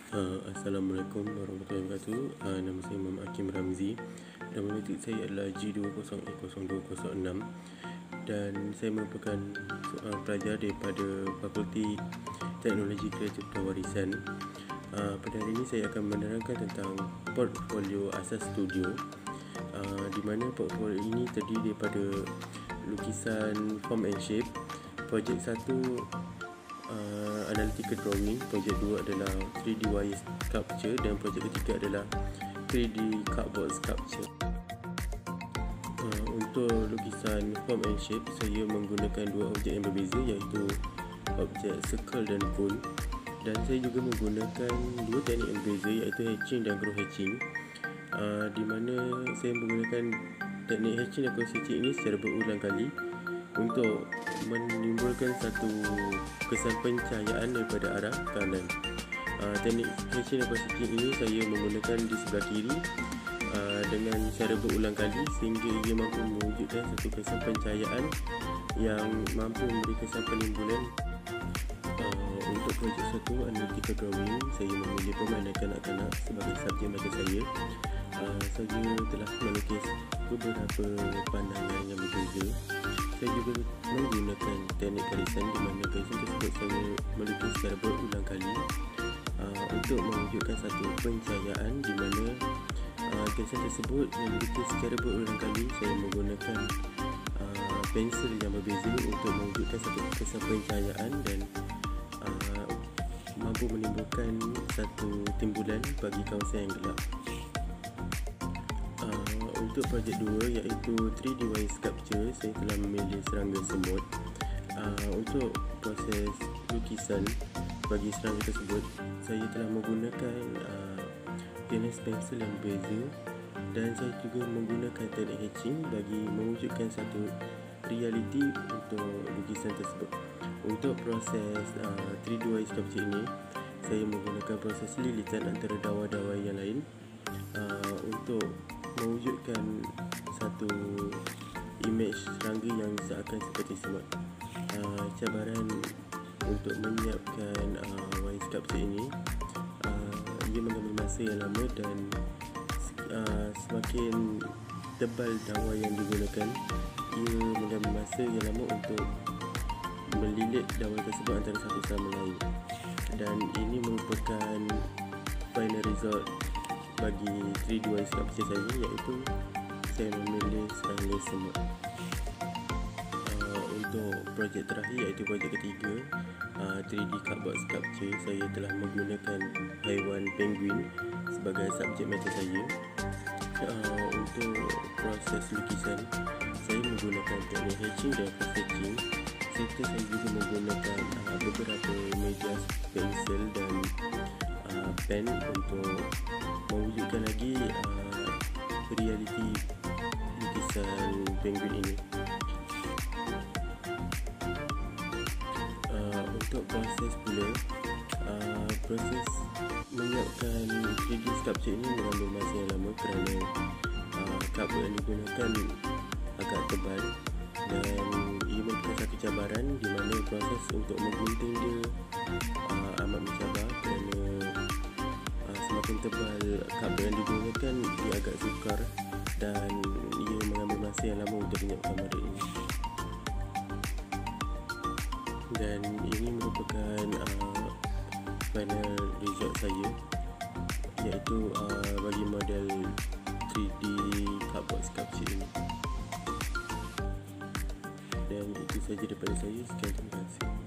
Assalamualaikum warahmatullahi wabarakatuh. Nama saya Muhammad Hakim Ramzi. Nama metric saya adalah G20A0206 dan saya merupakan pelajar daripada Fakulti Teknologi Kreatif Pewarisan. Pada hari ini saya akan menerangkan tentang portfolio asas studio, di mana portfolio ini terdiri daripada lukisan form and shape. Projek 1 analytical drawing, projek 2 adalah 3D wire sculpture dan projek ketiga adalah 3D cardboard sculpture. Untuk lukisan form and shape, saya menggunakan dua objek yang berbeza, iaitu objek circle dan cone, dan saya juga menggunakan dua teknik yang berbeza, iaitu hatching dan cross hatching, di mana saya menggunakan teknik hatching dan cross hatching ini secara berulang kali untuk menimbulkan satu kesan pencahayaan daripada arah kanan. Teknik hatching dan cross hatching ini saya menggunakan di sebelah kiri dengan cara berulang kali sehingga ia mampu mewujudkan satu kesan pencahayaan yang mampu memberi kesan penimbulan. Untuk projek 1 analytical drawing, saya memilih pemain kanak-kanak sebagai subjek mata saya. Saya telah melukis beberapa pandangan yang berbeza. Saya juga menggunakan teknik garisan, di mana garisan tersebut saya melukis secara berulang kali untuk mewujudkan satu pencahayaan, di mana garisan tersebut yang dilukis secara berulang kali saya menggunakan pensel yang berbeza untuk mewujudkan satu kesan pencahayaan dan mampu menimbulkan satu timbulan bagi kawasan yang gelap. Untuk projek 2 iaitu 3D wire sculpture, saya telah memilih serangga semut. Untuk proses lukisan bagi serangga tersebut, saya telah menggunakan jenis pensel yang berbeza dan saya juga menggunakan teknik hatching bagi mewujudkan satu realiti untuk lukisan tersebut. Untuk proses 3D wire sculpture ini, saya menggunakan proses lilitan antara dawa-dawa yang lain untuk mewujudkan satu image serangga yang seakan seperti semut. Cabaran untuk menyiapkan wire sculpture ini, ia mengambil masa yang lama dan semakin tebal dawa yang digunakan, ia mengambil masa yang lama untuk melilit dawa tersebut antara satu sama lain, dan ini merupakan final result bagi 3D wire sculpture saya, iaitu saya memilih serangga semut. Untuk projek terakhir iaitu projek ketiga, 3D cardboard sculpture, saya telah menggunakan haiwan penguin sebagai subjek mata saya. Untuk proses lukisan, saya menggunakan teknik hatching dan cross hatching, serta saya juga menggunakan beberapa media pensel dan pen untuk mewujudkan lagi realiti lukisan penguin ini. Untuk proses pula, proses menyiapkan 3D sculpture ini mengambil masa yang lama kerana cardboard yang digunakan agak tebal dan ia merupakan satu cabaran, di mana proses untuk menggunting dia amat mencabar kerana semakin tebal cardboard yang digunakan, ia agak sukar dan ia mengambil masa yang lama untuk menyiapkan model ini. Dan ini merupakan final result saya, iaitu bagi model 3D cardboard sculpture ini. Dan itu saja daripada saya. Sekian, terima kasih.